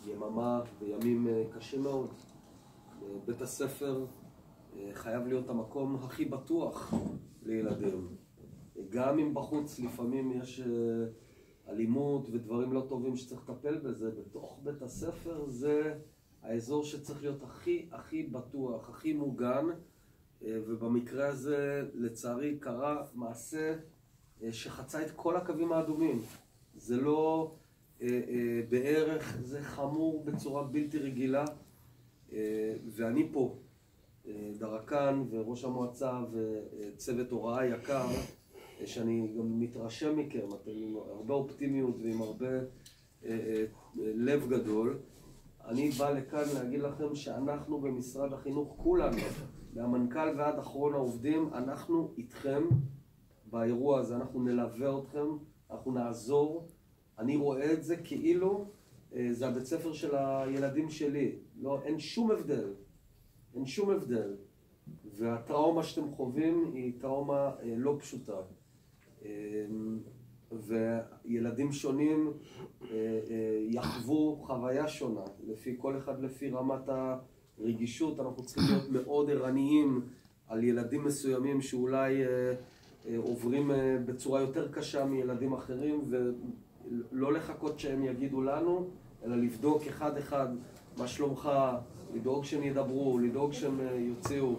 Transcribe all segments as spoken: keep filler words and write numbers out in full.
יממה וימים קשים מאוד. בית הספר חייב להיות המקום הכי בטוח לילדים. גם אם בחוץ לפעמים יש אלימות ודברים לא טובים שצריך לטפל בזה, בתוך בית הספר זה האזור שצריך להיות הכי הכי בטוח, הכי מוגן, ובמקרה הזה לצערי קרה מעשה שחצה את כל הקווים האדומים. זה לא בערך, זה חמור בצורה בלתי רגילה, ואני פה, דרקן וראש המועצה וצוות הוראה יקר, שאני גם מתרשם מכם, אתם עם הרבה אופטימיות ועם הרבה לב גדול. אני בא לכאן להגיד לכם שאנחנו במשרד החינוך, כולנו, מהמנכ"ל ועד אחרון העובדים, אנחנו איתכם באירוע הזה, אנחנו נלווה אתכם, אנחנו נעזור. אני רואה את זה כאילו זה הבית ספר של הילדים שלי. לא, אין שום הבדל, אין שום הבדל. והטראומה שאתם חווים היא טראומה לא פשוטה. וילדים שונים יחוו חוויה שונה, לפי כל אחד לפי רמת הרגישות. אנחנו צריכים להיות מאוד ערניים על ילדים מסוימים שאולי עוברים בצורה יותר קשה מילדים אחרים, ולא לחכות שהם יגידו לנו, אלא לבדוק אחד אחד מה שלומך, לדאוג שהם ידברו, לדאוג שהם יוציאו.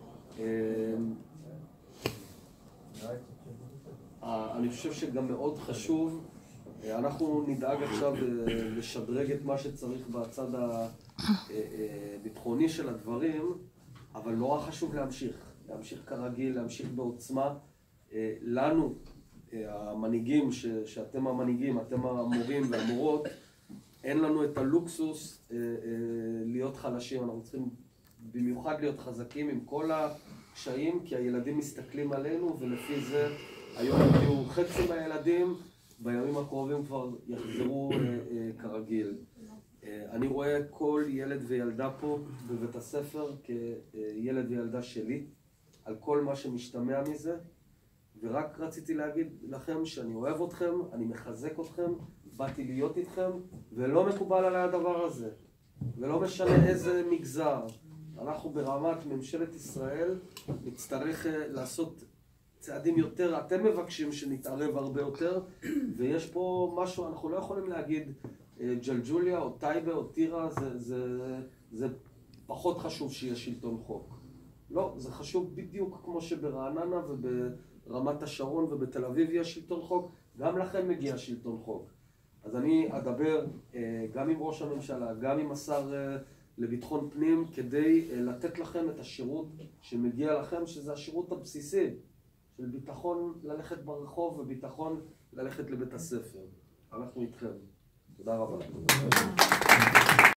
אני חושב שגם מאוד חשוב, אנחנו נדאג עכשיו לשדרג את מה שצריך בצד הביטחוני של הדברים, אבל נורא חשוב להמשיך, להמשיך כרגיל, להמשיך בעוצמה. לנו, המנהיגים, שאתם המנהיגים, אתם המורים והמורות, אין לנו את הלוקסוס להיות חלשים. אנחנו צריכים במיוחד להיות חזקים עם כל הקשיים, כי הילדים מסתכלים עלינו, ולפי זה היום יהיו חצי מהילדים, בימים הקרובים כבר יחזרו כרגיל. אני רואה כל ילד וילדה פה בבית הספר כילד וילדה שלי, על כל מה שמשתמע מזה, ורק רציתי להגיד לכם שאני אוהב אתכם, אני מחזק אתכם, באתי להיות איתכם, ולא מקובל עליי הדבר הזה, ולא משנה איזה מגזר. אנחנו ברמת ממשלת ישראל נצטרך לעשות צעדים יותר, אתם מבקשים שנתערב הרבה יותר, ויש פה משהו, אנחנו לא יכולים להגיד ג'לג'וליה או טייבה או טירה, זה, זה, זה פחות חשוב שיהיה שלטון חוק. לא, זה חשוב בדיוק כמו שברעננה וברמת השרון ובתל אביב יש שלטון חוק, גם לכם מגיע שלטון חוק. אז אני אדבר גם עם ראש הממשלה, גם עם השר לביטחון פנים, כדי לתת לכם את השירות שמגיע לכם, שזה השירות הבסיסי של ביטחון ללכת ברחוב וביטחון ללכת לבית הספר. אנחנו איתכם. תודה רבה.